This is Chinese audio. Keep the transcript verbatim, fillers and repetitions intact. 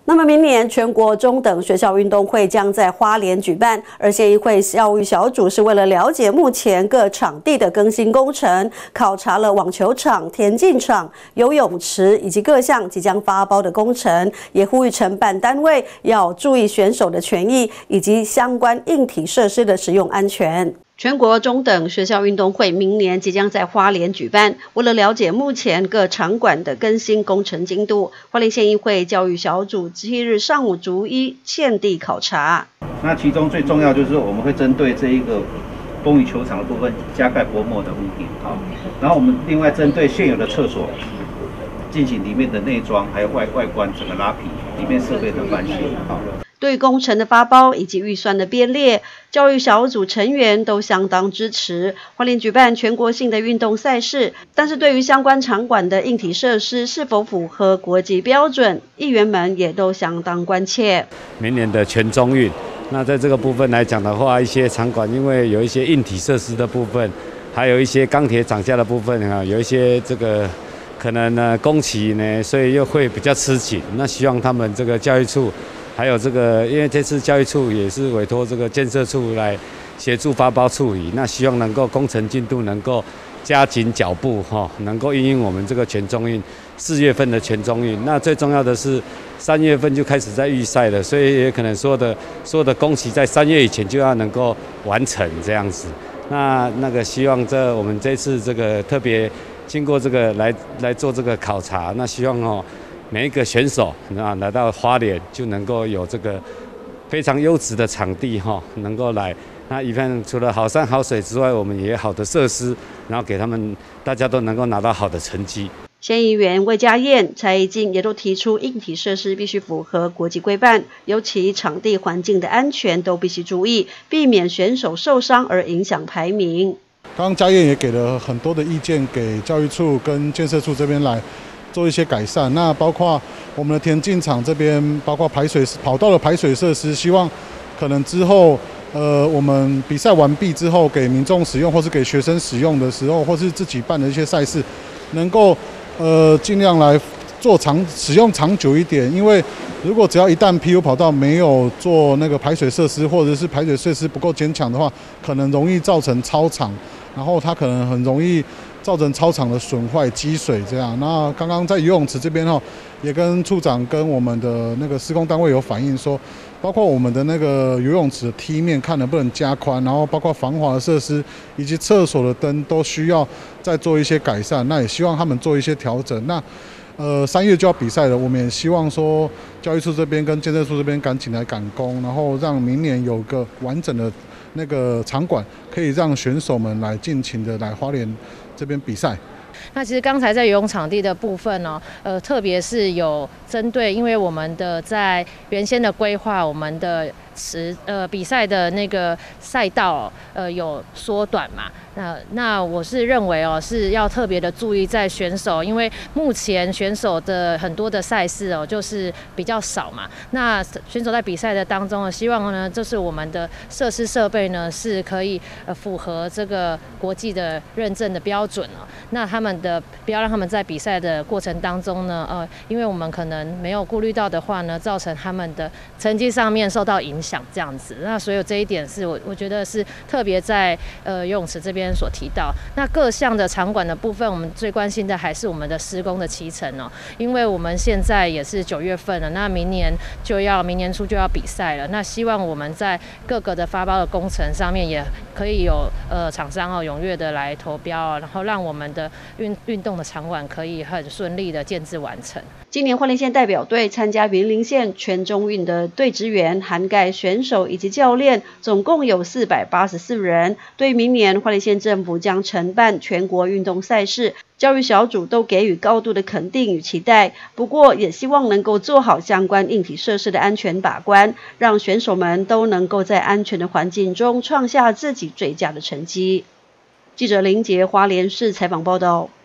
那么明年全国中等学校运动会将在花莲举办，而县议会教育小组是为了了解目前各场地的更新工程，考察了网球场、田径场、游泳池以及各项即将发包的工程，也呼吁承办单位要注意选手的权益以及相关硬体设施的使用安全。全国中等学校运动会明年即将在花莲举办，为了了解目前各场馆的更新工程进度，花莲县议会教育小组七日上午逐一现地考察。 那其中最重要就是我们会针对这一个风雨球场的部分加盖薄膜的屋顶，好，然后我们另外针对现有的厕所进行里面的内装还有外外观整个拉皮，里面设备的翻新，好。 对工程的发包以及预算的编列，教育小组成员都相当支持。花莲举办全国性的运动赛事，但是对于相关场馆的硬体设施是否符合国际标准，议员们也都相当关切。 明年的全中运，那在这个部分来讲的话，一些场馆因为有一些硬体设施的部分，还有一些钢铁涨价的部分啊，有一些这个可能呢工期呢，所以又会比较吃紧。那希望他们这个教育处。还有这个，因为这次教育处也是委托这个建设处来协助发包处理，那希望能够工程进度能够加紧脚步哈，能够因应我们这个全中运四月份的全中运。那最重要的是三月份就开始在预赛了，所以也可能说的所有的工期在三月以前就要能够完成这样子。那那个希望这我们这次这个特别经过这个来来做这个考察，那希望哦。每一个选手啊来到花莲就能够有这个非常优质的场地哈，能够来。那一份除了好山好水之外，我们也有好的设施，然后给他们大家都能够拿到好的成绩。 县议员魏家燕、蔡宜静也都提出，硬体设施必须符合国际规范，尤其场地环境的安全都必须注意，避免选手受伤而影响排名。 刚刚家燕也给了很多的意见给教育处跟建设处这边来。做一些改善，那包括我们的田径场这边，包括排水跑道的排水设施，希望可能之后，呃，我们比赛完毕之后，给民众使用，或是给学生使用的时候，或是自己办的一些赛事，能够呃尽量来做长使用长久一点。因为如果只要一旦 P U 跑道没有做那个排水设施，或者是排水设施不够坚强的话，可能容易造成超长，然后它可能很容易。造成操场的损坏、积水这样。那刚刚在游泳池这边哈，也跟处长跟我们的那个施工单位有反映说，包括我们的那个游泳池的梯面看能不能加宽，然后包括防滑的设施以及厕所的灯都需要再做一些改善。那也希望他们做一些调整。那呃三月就要比赛了，我们也希望说教育处这边跟建设处这边赶紧来赶工，然后让明年有个完整的那个场馆，可以让选手们来尽情的来花莲这边比赛。 那其实刚才在游泳场地的部分呢、哦，呃，特别是有针对，因为我们的在原先的规划，我们的时呃比赛的那个赛道、哦、呃有缩短嘛。那那我是认为哦是要特别的注意在选手，因为目前选手的很多的赛事哦就是比较少嘛。那选手在比赛的当中，希望呢就是我们的设施设备呢是可以呃符合这个国际的认证的标准哦。那他们的不要让他们在比赛的过程当中呢，呃，因为我们可能没有顾虑到的话呢，造成他们的成绩上面受到影响这样子。那所有这一点是我我觉得是特别在呃游泳池这边所提到。那各项的场馆的部分，我们最关心的还是我们的施工的期程哦，因为我们现在也是九月份了，那明年就要明年初就要比赛了。那希望我们在各个的发包的工程上面也可以有呃厂商哦踊跃的来投标，然后让我们的运运动的场馆可以很顺利的建制完成。 今年花莲县代表队参加云林县全中运的队职员，涵盖选手以及教练，总共有四百八十四人。对明年花莲县政府将承办全国运动赛事，教育小组都给予高度的肯定与期待。不过，也希望能够做好相关硬体设施的安全把关，让选手们都能够在安全的环境中创下自己最佳的成绩。记者林杰花莲市采访报道。